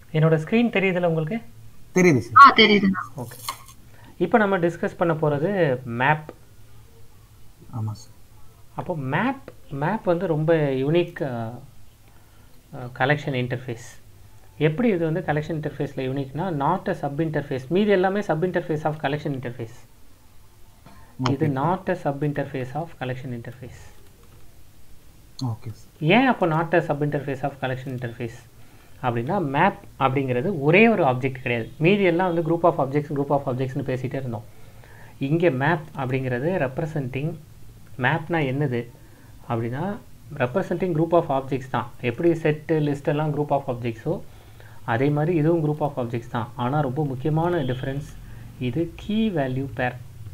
என்னோட ஸ்க்ரீன் தெரியுதுல்ல உங்களுக்கு? தெரியுது சார். தெரியுதுண்ணா. ஓகே. இப்போ நம்ம டிஸ்கஸ் பண்ண போகிறது மேப். ஆமாம் சார். அப்போ மேப் வந்து ரொம்ப யூனிக் கலெக்ஷன் இன்டர்ஃபேஸ். எப்படி இது வந்து கலெக்ஷன் இன்டர்ஃபேஸில் யூனிக்னா, நாட் அ சப் இன்டர்ஃபேஸ். மீதி எல்லாமே sub interface of collection interface. இது not a sub interface of collection interface. Okay sir. ஏன் அப்போ not a sub interface of collection interface அப்படின்னா, மேப் அப்படிங்கிறது ஒரே ஒரு ஆப்ஜெக்ட் கிடையாது. மீதி எல்லாம் வந்து குரூப் ஆஃப் ஆப்ஜெக்ட்ஸ்னு பேசிகிட்டே இருந்தோம். இங்கே மேப் அப்படிங்கிறது ரெப்ரசன்டிங். மேப்னா என்னது அப்படின்னா, ரெப்ரசன்டிங் குரூப் ஆஃப் ஆப்ஜெக்ட்ஸ் தான். எப்படி செட்டு லிஸ்டெல்லாம் குரூப் ஆஃப் ஆப்ஜெக்ட்ஸோ அதே மாதிரி இதுவும் குரூப் ஆஃப் ஆப்ஜெக்ட்ஸ் தான். ஆனால் ரொம்ப முக்கியமான டிஃப்ரென்ஸ், இது கீ வேல்யூ பேர்.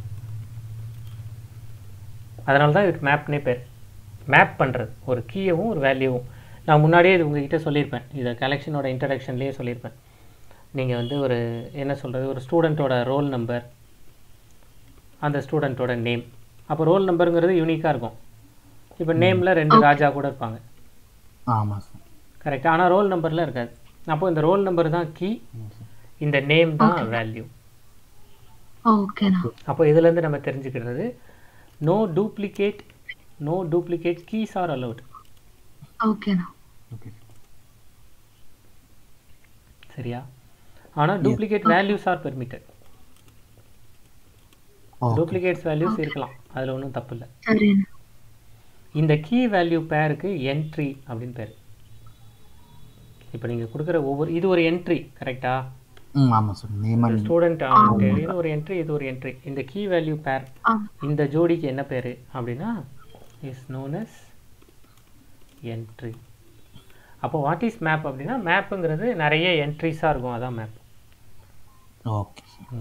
அதனால தான் இதுக்கு மேப்னே பேர். மேப் பண்ணுறது ஒரு கீயவும் ஒரு வேல்யூவும். நான் முன்னாடியே இது உங்ககிட்ட சொல்லியிருப்பேன், இதை கலெக்ஷனோட இன்ட்ரடக்ஷன்லேயே சொல்லியிருப்பேன். நீங்கள் வந்து ஒரு என்ன சொல்கிறது, ஒரு ஸ்டூடெண்ட்டோட ரோல் நம்பர், அந்த ஸ்டூடெண்ட்டோட நேம். அப்போ ரோல் நம்பருங்கிறது யூனிக்காக இருக்கும். இப்போ நேமில் 2 ராஜா கூட இருப்பாங்க. ஆமாம் சார். கரெக்டாக. ஆனால் ரோல் நம்பரில் இருக்காது. அப்போ இந்த ரோல் நம்பர் தான் கீ, இந்த நேம் தான் வேல்யூ. ஓகேண்ணா. அப்போ இதுலேருந்து நம்ம தெரிஞ்சுக்கிறது, no duplicate keys are allowed. ஓகேண்ணா. ஓகே. சரியா? ஆனால் duplicate values are permitted. Duplicates values இருக்கலாம், அதில் ஒன்றும் தப்பு இல்லை. சரிண்ணா. இந்த கீ வேல்யூ பேருக்கு என்ட்ரி அப்படின்னு பேர். இப்போ நீங்கள் கொடுக்குற இது ஒரு என்ட்ரி, கரெக்டா? ஆமாம் சார். நேம் ஸ்டூடெண்ட் இது ஒரு என்ட்ரி, இது ஒரு என்ட்ரி. இந்த கீ வேல்யூ பேர், இந்த ஜோடிக்கு என்ன பேர் அப்படின்னா, இஸ் நோன் அஸ் என்ட்ரி. அப்போ வாட் இஸ் மேப் அப்படின்னா, மேப்புங்கிறது நிறைய என்ட்ரிஸாக இருக்கும், அதான் மேப். ஓகே.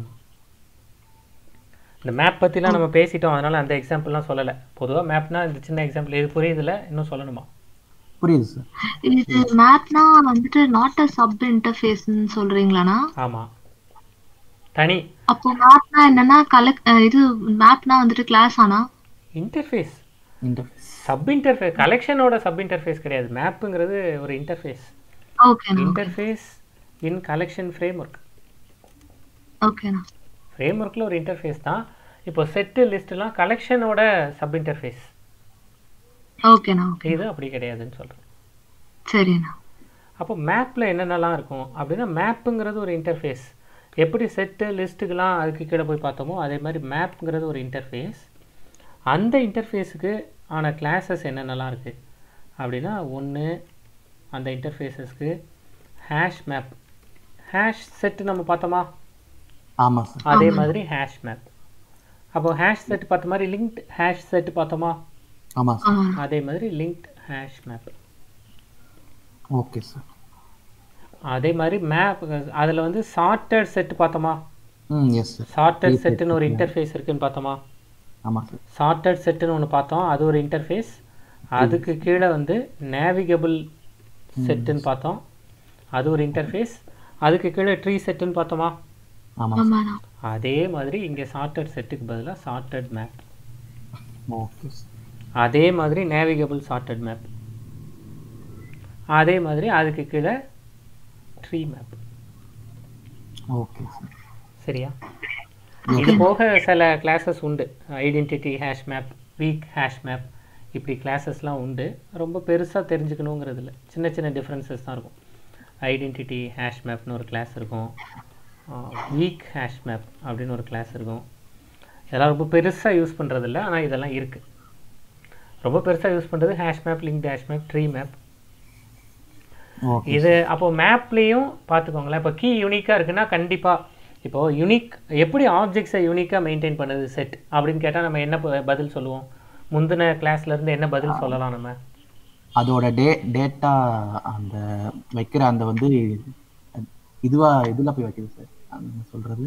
இந்த மேப் பற்றிலாம் நம்ம பேசிட்டோம், அதனால் அந்த எக்ஸாம்பிள்லாம் சொல்லலை. பொதுவாக மேப்னா இந்த சின்ன எக்ஸாம்பிள் இது புரியுதுல, இன்னும் சொல்லணுமா? புரியுது சார். இது மேப்னா வந்துட்டு நாட் அ சப் இன்டர்ஃபேஸ்னு சொல்றீங்களாண்ணா? ஆமாம், தனி. அப்போ மேப்னா என்னன்னா இது மேப்னா வந்துட்டு கிளாஸ் ஆனா இன்டர்ஃபேஸ். இன்டர்ஃபேஸ் சப் இன்டர்ஃபேஸ் கலெக்ஷனோட சப் இன்டர்ஃபேஸ் கிடையாது. மேப்புங்கிறது ஒரு இன்டர்ஃபேஸ். ஓகேண்ணா. Interface in collection framework. ஓகேண்ணா. ஃப்ரேம்வொர்க்கில் ஒரு இன்டர்ஃபேஸ் தான். இப்போ செட்டு லிஸ்ட்லாம் கலெக்ஷனோட சப் இன்டர்ஃபேஸ். ஓகேண்ணா. ஓகே. இது அப்படி கிடையாதுன்னு சொல்கிறேன். சரிண்ணா. அப்போ மேப்பில் என்னென்னலாம் இருக்கும் அப்படின்னா, மேப்புங்கிறது ஒரு இன்டர்ஃபேஸ். எப்படி செட்டு லிஸ்ட்டுக்கெலாம் அதுக்கு கீழே போய் பார்த்தோமோ அதே மாதிரி மேப்புங்கிறது ஒரு இன்டர்ஃபேஸ். அந்த இன்டர்ஃபேஸுக்கு ஆன கிளாஸஸ் என்னென்னலாம் இருக்குது அப்படின்னா, ஒன்று அந்த இன்டர்ஃபேஸஸ்க்கு ஹேஷ் மேப். ஹேஷ் செட்டு நம்ம பார்த்தோமா? ஆமாம் சார். அதே மாதிரி ஹேஷ் மேப். அப்போ ஹேஷ் செட் பார்த்த மாதிரி லிங்க்ட் ஹேஷ் செட் பார்த்தோமா? ஆமாம் சார். அதே மாதிரி linked hash map. Okay sir. அதே மாதிரி மேப் அதில் வந்து சார்ட்டட் செட் பார்த்தோமா? Yes sir. சார்ட்டட் செட்டுன்னு ஒரு இன்டர்ஃபேஸ் இருக்குன்னு பார்த்தோமா? ஆமாம் சார். சார்ட்டட் செட்டுன்னு ஒன்று பார்த்தோம், அது ஒரு இன்டர்ஃபேஸ். அதுக்கு கீழே வந்து நேவிகபிள் செட்டுன்னு பார்த்தோம், அது ஒரு இன்டர்ஃபேஸ். அதுக்கு கீழே ட்ரீ செட்டுன்னு பார்த்தோமா? ஆமாம். அதே மாதிரி இங்கே சார்ட்டட் செட்டுக்கு பதிலாக சார்ட்டட் மேப். Okay sir. அதே மாதிரி நேவிகபிள் சார்ட்டட் மேப். அதே மாதிரி அதுக்கு கீழே ட்ரீ மேப். Okay sir. சரியா? இது போக சில கிளாஸஸ் உண்டு. Identity hash map, weak hash map, இப்படி கிளாஸஸ்லாம் உண்டு. ரொம்ப பெருசாக தெரிஞ்சுக்கணுங்கிறது இல்லை, சின்ன சின்ன டிஃப்ரென்சஸ் தான் இருக்கும். ஐடென்டிட்டி ஹேஷ் மேப்னு ஒரு கிளாஸ் இருக்கும், வீக் ஹேஷ் மேப் அப்படின்னு ஒரு கிளாஸ் இருக்கும். இதெல்லாம் ரொம்ப பெருசாக யூஸ் பண்ணுறதில்ல, ஆனால் இதெல்லாம் இருக்குது. ரொம்ப பெருசாக யூஸ் பண்ணுறது hash map, linked hash map, tree map. இது அப்போது மேப்லேயும் பார்த்துக்கோங்களேன். இப்போ கீ யூனிக்காக இருக்குன்னா கண்டிப்பாக இப்போது யூனிக் எப்படி ஆப்ஜெக்ட்ஸை யூனிக்காக மெயின்டைன் பண்ணுது செட் அப்படின்னு கேட்டால் நம்ம என்ன பதில் சொல்லுவோம்? முந்தின கிளாஸ்லேருந்து என்ன பதில் சொல்லலாம் நம்ம? அதோட டேட்டா அந்த வைக்கிற அந்த வந்து இதில் போய் வைக்கிது சார். அந்த சொல்கிறது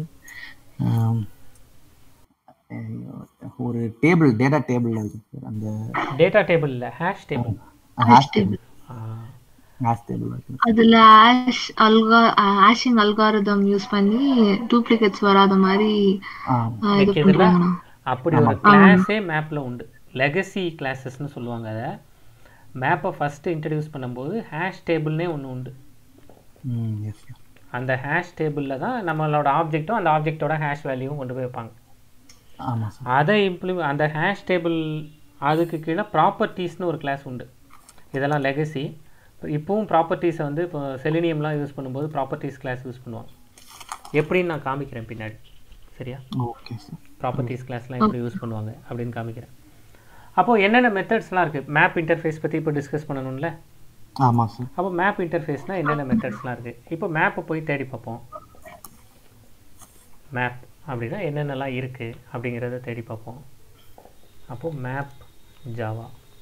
ஒரு டேபிள், டேட்டா டேபிளில் வைக்கிது சார். அந்த டேட்டா டேபிள் இல்லை, hash table. Hash table. Hash table வைக்கிது. அதில் ஹேஷிங் அல்காரிதம் யூஸ் பண்ணி டூப்ளிகேட்ஸ் வராத மாதிரி இது பண்ணுறாங்கண்ணா. அப்படி ஒரு கிளாஸே மேப்பில் உண்டு, லெகசி கிளாஸஸ்ன்னு சொல்லுவாங்க. அதை மேப்பை ஃபஸ்ட்டு இன்ட்ரடியூஸ் பண்ணும்போது ஹேஷ் டேபிள்னே ஒன்று உண்டு. Yes sir. அந்த ஹேஷ் டேபிளில் தான் நம்மளோட ஆப்ஜெக்ட்டும் அந்த ஆப்ஜெக்டோட ஹேஷ் வேல்யூவும் கொண்டு போய் வைப்பாங்க. ஆமாம் சார். அதை அந்த ஹேஷ் டேபிள் அதுக்கு கீழே ப்ராப்பர்ட்டிஸ்னு ஒரு கிளாஸ் உண்டு. இதெல்லாம் லெகசி. இப்போவும் ப்ராப்பர்ட்டிஸை வந்து இப்போ செலினியம்லாம் யூஸ் பண்ணும்போது ப்ராப்பர்ட்டிஸ் கிளாஸ் யூஸ் பண்ணுவாங்க. எப்படின்னு நான் காமிக்கிறேன் பின்னாடி. சரியா? Okay sir. ப்ராப்பர்ட்டிஸ் கிளாஸ்லாம் எப்படி யூஸ் பண்ணுவாங்க அப்படின்னு காமிக்கிறேன். அப்போது என்னென்ன மெத்தட்ஸ்லாம் இருக்குது? மேப் இன்டர்ஃபேஸ் பற்றி இப்போ டிஸ்கஸ் பண்ணணும்ல. ஆமாம் சார். அப்போ மேப் இன்டர்ஃபேஸ்னால் என்னென்ன மெத்தட்ஸ்லாம் இருக்குது? இப்போ மேப்பை போய் தேடி பார்ப்போம். மேப் அப்படின்னா என்னென்னலாம் இருக்குது அப்படிங்கிறத தேடி பார்ப்போம். அப்போது மேப் ஜாவா.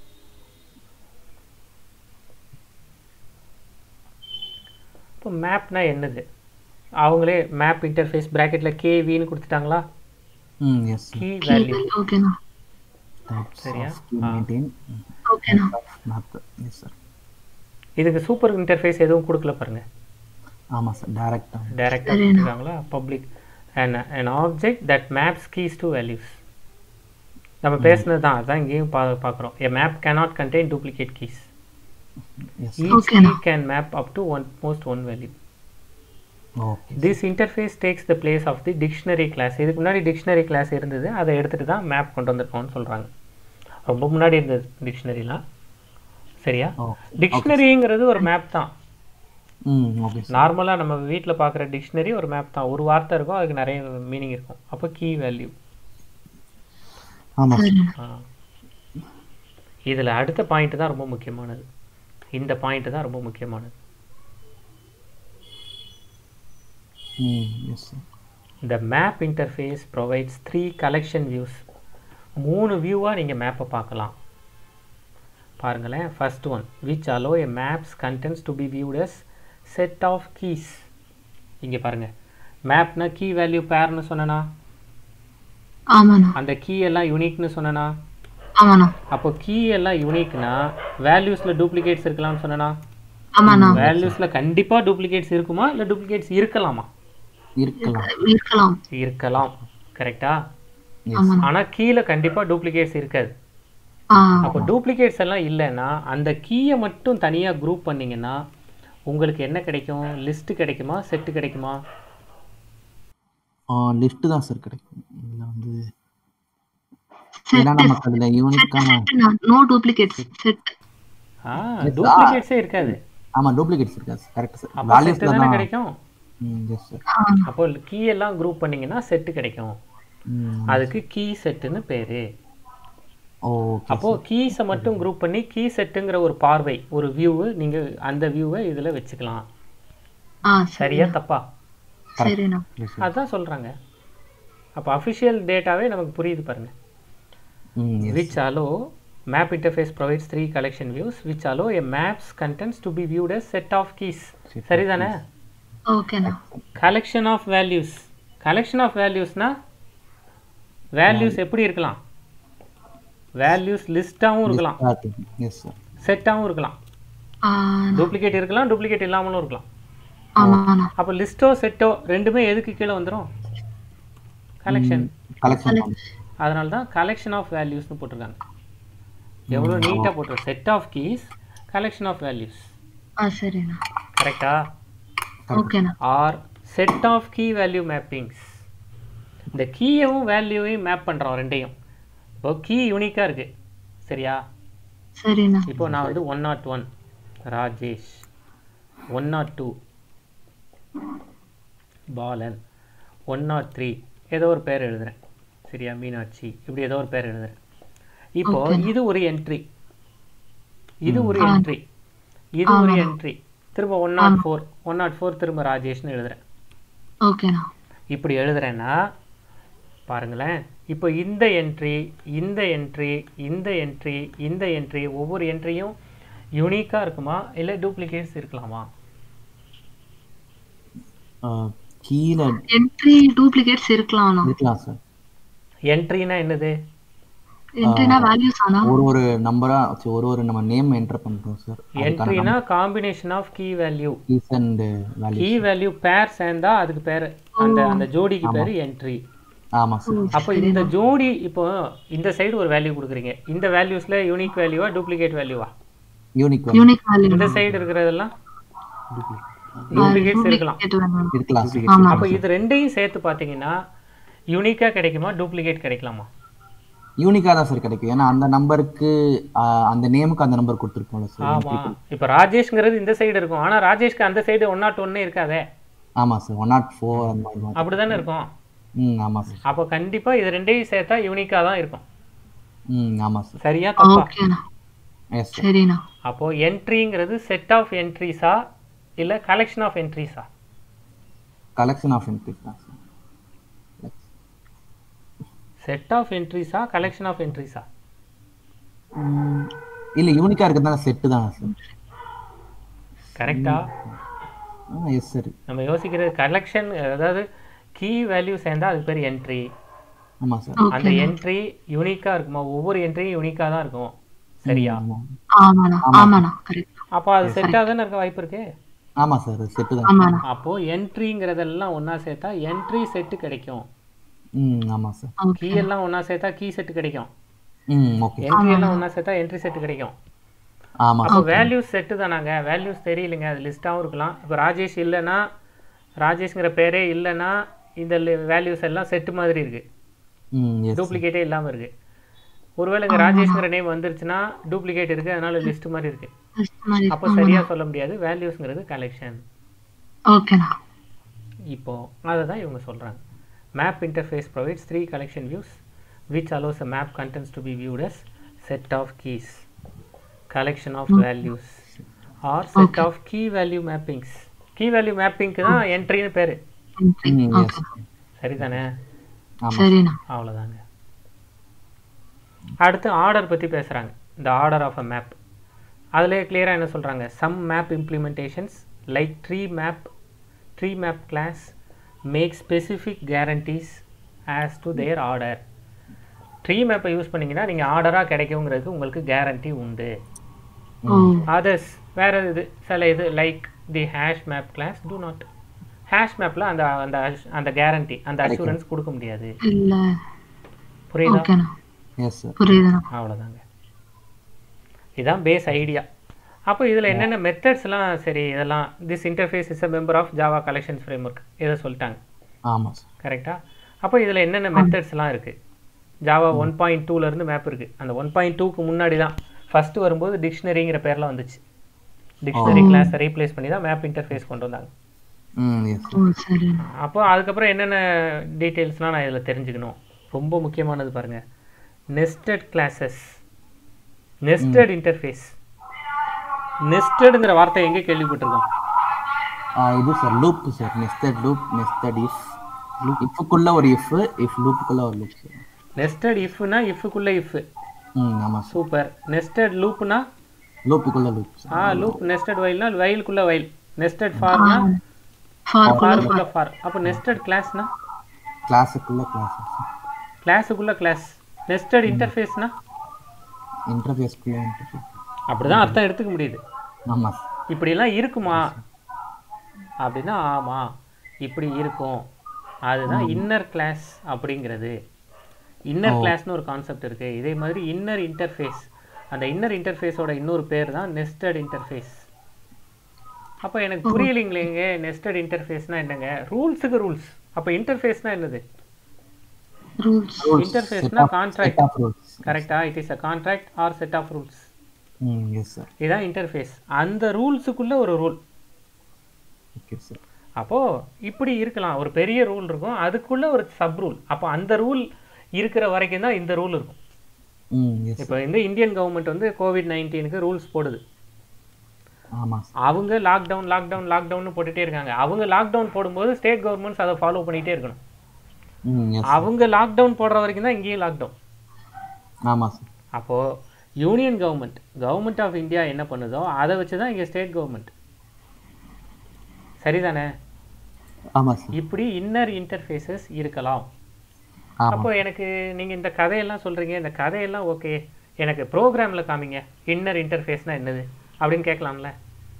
இப்போ மேப்னா என்னது? அவங்களே மேப் இன்டர்ஃபேஸ் ப்ராக்கெட்டில் கேவின்னு கொடுத்துட்டாங்களா? Yes key value. ஓகேண்ணா. சரியா? மெயின்டைன் ஓகேண்ணா. மேப். Yes sir. இதுக்கு சூப்பர் இன்டர்ஃபேஸ் எதுவும் கொடுக்கல பாருங்க. ஆமாம் சார். டைரெக்டாக கொடுத்துருக்காங்களா? Public an object that maps keys to values. நம்ம பேசுனது தான், அதான் இங்கேயும் பார்க்குறோம். A map cannot contain duplicate keys. Each key can map up to most one value. Okay. This interface takes the place of the dictionary class. இதுக்கு முன்னாடி dictionary class இருந்தது, அதை எடுத்துகிட்டு தான் மேப் கொண்டு வந்திருக்கோம்னு சொல்கிறாங்க. ரொம்ப முன்னாடி இருந்தது டிக்ஷனரிலாம். சரியா? டிக்ஷனரிங்கிறது ஒரு மேப் தான். ஓகே. நார்மலாக நம்ம வீட்டில் பார்க்குற டிக்ஷனரி ஒரு மேப் தான். ஒரு வார்த்தை இருக்கும், அதுக்கு நிறைய மீனிங் இருக்கும். அப்போ கீ வேல்யூ. ஆமாம். இதில் அடுத்த பாயிண்ட் தான் ரொம்ப முக்கியமானது. இந்த பாயிண்ட் தான் ரொம்ப முக்கியமானது. Yes sir. The map interface provides 3 collection views. 3 வியூவாக நீங்கள் மேப்பை பார்க்கலாம். பாருங்களேன். First one, which allow a map's contents to be viewed as set of keys. இங்கே பாருங்கள், மேப்னா கீ வேல்யூ பேர்னு சொன்னனா? ஆமாண்ணா. அந்த கீ எல்லாம் யூனிக்னு சொன்னனா? ஆமாண்ணா. அப்போ கீ எல்லாம் யூனிக்னா வேல்யூஸில் டூப்ளிகேட்ஸ் இருக்கலாம்னு சொன்னனா? ஆமாண்ணா. வேல்யூஸில் கண்டிப்பாக டூப்ளிகேட்ஸ் இருக்குமா, இல்லை டூப்ளிகேட்ஸ் இருக்கலாமா? இருக்கலாம். கரெக்டா? ஆனால் கீழே கண்டிப்பாக டூப்ளிகேட்ஸ் இருக்காது. அப்போ டூப்ளிகேட்ஸ் எல்லாம் இல்லைன்னா அந்த கீயை மட்டும் தனியாக குரூப் பண்ணிங்கன்னா உங்களுக்கு என்ன கிடைக்கும்? லிஸ்ட் கிடைக்குமா, செட்டு கிடைக்குமா? லிஸ்ட் தான் சார் கிடைக்கும். இதில் வந்து ஏன்னா நமக்கு அதில் யூனிக்கான நோ டூப்ளிகேட்ஸ் செட். டூப்ளிகேட்ஸே இருக்காது. ஆமாம், டூப்ளிகேட்ஸ் இருக்காது. Correct sir. அப்போ செட்டு தானே கிடைக்கும். Yes sir. அப்போ கீ எல்லாம் குரூப் பண்ணிங்கன்னா செட்டு கிடைக்கும். அதுக்கு கீ செட்டுன்னு பேர். அப்போது கீஸை மட்டும் குரூப் பண்ணி கீ செட்டுங்கிற ஒரு பார்வை, ஒரு வியூவு, நீங்கள் அந்த வியூவை இதில் வச்சுக்கலாம். சரியா தப்பா? அதுதான் சொல்கிறாங்க. அப்போ அஃபிஷியல் டேட்டாவே நமக்கு புரியுது பாருங்க. which allow map interface provides 3 collection views which allow a map's contents to be viewed as set of keys. சரிதானே? ஓகேண்ணா. collection of values. collection of valuesனா வேல்யூஸ் எப்படி இருக்கலாம்? வேல்யூஸ் லிஸ்ட்டாகவும் இருக்கலாம், செட்டாகவும் இருக்கலாம். டூப்ளிகேட் இருக்கலாம், டூப்ளிகேட் இல்லாமலும் இருக்கலாம். அப்போ லிஸ்ட்டோ செட்டோ ரெண்டுமே எதுக்கு கீழே வந்துடும்? கலெக்ஷன். அதனால தான் கலெக்ஷன் ஆஃப் வேல்யூஸ்னு போட்டிருக்காங்க. எவ்வளோ நீட்டாக போட்டிருக்கு. Set of keys, collection of values. கரெக்டா? Or set of key value mappings. இந்த கீயவும் வேல்யூவையும் மேப் பண்ணுறோம் ரெண்டையும். இப்போ கீ யூனிக்காக இருக்குது. சரியா? இப்போ நான் வந்து 101 ராஜேஷ், 102 பாலன், 103 ஏதோ ஒரு பேர் எழுதுகிறேன். சரியா? மீனாட்சி, இப்படி ஏதோ ஒரு பேர் எழுதுகிறேன். இப்போ இது ஒரு என்ட்ரி, இது ஒரு என்ட்ரி, இது ஒரு என்ட்ரி. திரும்ப 104 திரும்ப ராஜேஷ்னு எழுதுகிறேன். இப்படி எழுதுறேன்னா பாருங்களேன். இப்போ இந்த என்ட்ரி, இந்த என்ட்ரி, இந்த என்ட்ரி, இந்த என்ட்ரி, ஒவ்வொரு என்ட்ரியும் யூனிக்காக இருக்குமா, இல்லை டூப்ளிகேட்ஸ் இருக்கலாமா? கீழே என்ட்ரி டூப்ளிகேட்ஸ் இருக்கலாம் சார். என்ட்ரினா என்னது? என்ட்ரினா வேல்யூஸ் ஆனா ஒரு நம்பரா ஒரு நம்ம நேம் என்டர் பண்றோம் சார். என்ட்ரினா combination of key value. Keys and value. Key value pair சேர்ந்தா அதுக்கு பேர், அந்த ஜோடிக்கு பேர் என்ட்ரி. ஆமா சார். அப்போ இந்த ஜோடி, இப்போ இந்த சைடு ஒரு வேல்யூ கொடுக்குறீங்க. இந்த வேல்யூஸ்ல யூனிக் வேல்யூவா டூப்ளிகேட் வேல்யூவா? Unique value. இந்த சைடு இருக்கிறதெல்லாம் டூப்ளிகேட்ஸ் இருக்கலாம். duplicate வேணும். இருக்கலாம் சார். ஆமா. அப்போ இது ரெண்டையும் சேர்த்து பார்த்தீங்கன்னா யூனிக்காக கிடைக்குமா, டூப்ளிகேட் கிடைக்கலாமா? யூனிக்கா தான் சார் கிடைக்கும். ஏன்னா அந்த நம்பருக்கு அந்த நேமுக்கு அந்த நம்பர் கொடுத்துருக்கோம்ல சார். ஆமாம். இப்போ ராஜேஷ்ங்கிறது இந்த சைடு இருக்கும், ஆனால் ராஜேஷ்க்கு அந்த சைடு 101 இருக்காதே. ஆமாம் சார். 104 அந்த மாதிரி. அப்படி தானே இருக்கும். ஆமாம் சார். அப்போ கண்டிப்பாக இது ரெண்டையும் சேர்த்தா யூனிக்காக தான் இருக்கும். ஆமாம் சார். சரியா தப்பா? ஓகேண்ணா. Yes sir. சரிண்ணா. அப்போ என்ட்ரிங்கிறது செட் ஆஃப் என்ட்ரிஸா இல்லை கலெக்ஷன் ஆஃப் என்ட்ரிஸா? கலெக்ஷன் ஆஃப் என்ட்ரிஸ் தான் சார். செட் ஆஃப் என்ட்ரிஸா கலெக்ஷன் ஆஃப் என்ட்ரிஸா? இல்லை யூனிக்காக இருக்கிறதுனால செட்டு தான் சார். கரெக்டா? Yes sir. நம்ம யோசிக்கிறது கலெக்ஷன், அதாவது கீ வேல்யூ சேர்ந்தா அது பேர் என்ட்ரி. ஆமாம் சார். அந்த என்ட்ரி யூனிக்காக இருக்குமா? ஒவ்வொரு என்ட்ரியும் யூனிக்காக தான் இருக்கும். சரியா? ஆமாண்ணா. ஆமாண்ணா. கரெக்ட். அப்போ அது செட்டாக தானே இருக்க வாய்ப்பு இருக்கு. ஆமாம் சார். செட்டு தான். ஆமாண்ணா. அப்போ என்ட்ரிங்கிறதெல்லாம் ஒன்றா சேர்த்தா என்ட்ரி செட்டு கிடைக்கும். ஆமாம் சார். கீ எல்லாம் ஒன்றா சேர்த்தா கீ செட்டு கிடைக்கும். ஓகே. என்ட்ரி எல்லாம் ஒன்றா சேர்த்தா என்ட்ரி செட்டு கிடைக்கும். ஆமாம் அப்போ சார். வேல்யூஸ் செட்டு தானாங்க. வேல்யூஸ் தெரியலைங்க, அது லிஸ்ட்டாகவும் இருக்கலாம். இப்போ ராஜேஷ் இல்லைன்னா, ராஜேஷ்ங்கிற பேரே இல்லைன்னா இந்த வேல்யூஸ் எல்லாம் செட்டு மாதிரி இருக்கு, எஸ் டூப்ளிகேட்டே இல்லாமல் இருக்கு. ஒருவேளை இங்கே ராஜேஷ்ங்கிற நேம் வந்துருச்சுன்னா டூப்ளிகேட் இருக்கு, அதனால லிஸ்ட் மாதிரி இருக்கு. அப்போ சரியா சொல்ல முடியாது. வேல்யூஸ்ங்கிறது கலெக்ஷன். ஓகேண்ணா. இப்போ அதை தான் இவங்க சொல்றாங்க. Map interface provides 3 collection views which allows a map contents to be viewed as set of keys, collection of values or set of key value mappings. key value mapping தான் என்ட்ரின்னு பேரு. எஸ் சரிதானே? சரிண்ணா. அவ்வளோதாங்க. அடுத்து ஆர்டர் பற்றி பேசுகிறாங்க. இந்த order of a map அதிலே கிளியராக என்ன சொல்கிறாங்க? Some map implementations like tree map class make specific guarantees as to their order. Tree மேப்பை யூஸ் பண்ணிங்கன்னா நீங்கள் ஆர்டராக கிடைக்குங்கிறதுக்கு உங்களுக்கு கேரண்டி உண்டு. அதர்ஸ் வேறு இது சில இது like the hash map class do not. Hash மேப்பில் அந்த அந்த அந்த கேரண்டி, அந்த அஷூரன்ஸ் கொடுக்க முடியாது. இல்ல. புரியுதா? ஓகேண்ணா. Yes sir. புரியுதுண்ணா. அவ்வளோதாங்க. இதுதான் பேஸ் ஐடியா. அப்போ இதில் என்னென்ன மெத்தட்ஸ்லாம், சரி இதெல்லாம் this interface is a member of Java collections framework இதை சொல்லிட்டாங்க. ஆமாம் சார். கரெக்டாக? அப்போ இதில் என்னென்ன மெத்தட்ஸ்லாம் இருக்குது? ஜாவா 1.2லேருந்து மேப் இருக்குது. அந்த 1.2க்கு முன்னாடி தான் ஃபஸ்ட்டு வரும்போது டிக்ஷனரிங்கிற பேரில் வந்துச்சு. டிக்ஷனரி கிளாஸை ரீப்ளேஸ் பண்ணி தான் மேப் இன்டர்ஃபேஸ் கொண்டு வந்தாங்க. எஸ் ஓ சரிண்ணா. அப்போ அதுக்கப்புறம் என்னென்ன டீட்டெயில்ஸ்லாம் நான் இதில் தெரிஞ்சுக்கணும்? ரொம்ப முக்கியமானது பாருங்கள், நெஸ்டட் கிளாஸஸ், நெஸ்டட் இன்டர்ஃபேஸ். நெஸ்டடுங்கிற வார்த்தை எங்கே கேள்விப்பட்டிருக்கோம்? இது sir loop sir. Nested loop, nested if. இஃப்க்குள்ள ஒரு இஃப் லூப்புக்குள்ள ஒரு லூப் சார். நெஸ்டட் இஃப்னா இஃப்க்குள்ள இஃப். ஆமாம் சார். சூப்பர். நெஸ்டட் லூப்னா லூப்புக்குள்ள லூப் சார். லூப். நெஸ்டட் வைல்னா வைலுக்குள்ள வைல். நெஸ்டட் ஃபார்னா ஃபார்க்குள்ள ஃபாருக்குள்ள ஃபார். அப்போ நெஸ்டட் கிளாஸ்னா கிளாஸுக்குள்ள கிளாஸ் சார். கிளாஸுக்குள்ள கிளாஸ். நெஸ்டட் இன்டர்ஃபேஸ்னா இன்டர்ஃபேஸ்க்குள்ள இன்டர்ஃபேஸ். அப்படிதான் அர்த்தம் எடுத்துக்க முடியுது. ஆமாம் சார். இப்படிலாம் இருக்குமா அப்படின்னா ஆமாம் இப்படி இருக்கும். அதுதான் இன்னர் கிளாஸ் அப்படிங்கிறது. இன்னர் கிளாஸ்னு ஒரு கான்செப்ட் இருக்குது. இதே மாதிரி இன்னர் இன்டர்ஃபேஸ், அந்த இன்னர் இன்டர்ஃபேஸோட இன்னொரு பேர் தான் நெஸ்டட் இன்டர்ஃபேஸ். அப்போ எனக்கு புரியலைங்களேங்க, நெஸ்டட் இன்டர்ஃபேஸ்னால் என்னங்க? ரூல்ஸுக்கு ரூல்ஸ். அப்போ இன்டர்ஃபேஸ்னால் என்னது? ரூல்ஸ். இன்டர்ஃபேஸ்னா கான்ட்ராக்ட். கரெக்டா? It is a contract or set of rules. Yes sir. இதுதான் இன்டர்ஃபேஸ். அந்த ரூல்ஸுக்குள்ள ஒரு ரூல். Okay sir. அப்போது இப்படி இருக்கலாம், ஒரு பெரிய ரூல் இருக்கும், அதுக்குள்ளே ஒரு சப் ரூல். அப்போ அந்த ரூல் இருக்கிற வரைக்கும் தான் இந்த ரூல் இருக்கும். இப்போ இந்த இந்தியன் கவர்மெண்ட் வந்து COVID-19க்கு ரூல்ஸ் போடுது. ஆமாம் சார். அவங்க லாக்டவுன் போட்டுகிட்டே இருக்காங்க. அவங்க லாக்டவுன் போடும்போது ஸ்டேட் கவர்மெண்ட்ஸ் அதை ஃபாலோ பண்ணிகிட்டே இருக்கணும். அவங்க லாக்டவுன் போடுற வரைக்கும் தான் இங்கேயும் லாக்டவுன். ஆமாம் சார். அப்போது யூனியன் கவர்மெண்ட் ஆஃப் இந்தியா என்ன பண்ணுதோ அதை வச்சு தான் இங்கே ஸ்டேட் கவர்மெண்ட். சரிதானே? ஆமாம் சார். இப்படி இன்னர் இன்டர்ஃபேஸஸ் இருக்கலாம். அப்போ எனக்கு நீங்கள் இந்த கதையெல்லாம் சொல்கிறீங்க, இந்த கதையெல்லாம் ஓகே, எனக்கு ப்ரோக்ராமில் காமிங்க இன்னர் இன்டர்ஃபேஸ்னால் என்னது அப்படின்னு கேட்கலாம்ல.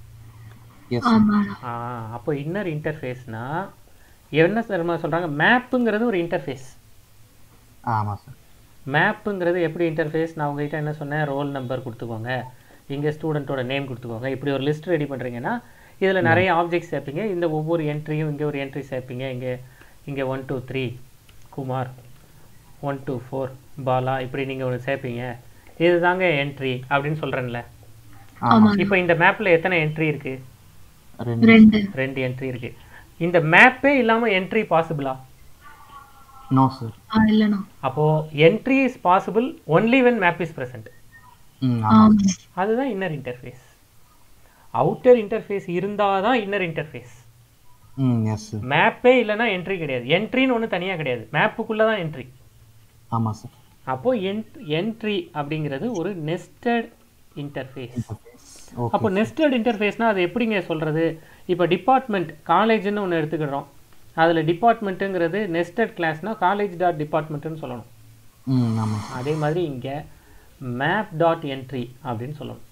அப்போ இன்னர் இன்டர்ஃபேஸ்னால் என்ன தெரியுமா சொல்கிறாங்க? மேப்புங்கிறது ஒரு இன்டர்ஃபேஸ். ஆமாம் சார். மேப்புங்கிறது எப்படி இன்டர்ஃபேஸ்? நான் உங்ககிட்ட என்ன சொன்னேன்? ரோல் நம்பர் கொடுத்துக்கோங்க, இங்கே ஸ்டூடெண்ட்டோட நேம் கொடுத்துக்கோங்க. இப்படி ஒரு லிஸ்ட் ரெடி பண்ணுறீங்கன்னா இதில் நிறைய ஆப்ஜெக்ட்ஸ் சேர்ப்பீங்க. இந்த ஒவ்வொரு என்ட்ரியும் இங்கே ஒரு என்ட்ரி சேர்ப்பீங்க. இங்கே 1 2 3 குமார், 1 2 4 பாலா, இப்படி நீங்கள் ஒன்று சேர்ப்பீங்க. இதுதாங்க என்ட்ரி அப்படின்னு சொல்கிறேன்ல. இப்போ இந்த மேப்பில் எத்தனை என்ட்ரி இருக்குது? 2 என்ட்ரி இருக்குது. இந்த மேப்பே இல்லாமல் என்ட்ரி பாசிபிளா? No sir. இல்லைண்ணா. அப்போது entry is possible only when map is present. அதுதான் இன்னர் இன்டர்ஃபேஸ். அவுட்டர் இன்டர்ஃபேஸ் இருந்தால் தான் இன்னர் இன்டர்ஃபேஸ். மேப்பே இல்லைன்னா என்ட்ரி கிடையாது. என்ட்ரின்னு ஒன்று தனியாக கிடையாது, மேப்புக்குள்ளே தான் என்ட்ரி. ஆமாம் சார். அப்போது என்ட்ரி அப்படிங்கிறது ஒரு நெஸ்டட் இன்டர்ஃபேஸ். அப்போ நெஸ்டட் இன்டர்ஃபேஸ்னால் அது எப்படிங்க சொல்கிறது? இப்போ டிபார்ட்மெண்ட் காலேஜ்னு ஒன்று எடுத்துக்கிறோம். அதில் டிபார்ட்மெண்ட்டுங்கிறது நெஸ்டட் கிளாஸ்னால் காலேஜ் டாட் டிபார்ட்மெண்ட்டுன்னு சொல்லணும். அதே மாதிரி இங்கே மேப் டாட் என்ட்ரி அப்படின்னு சொல்லணும்.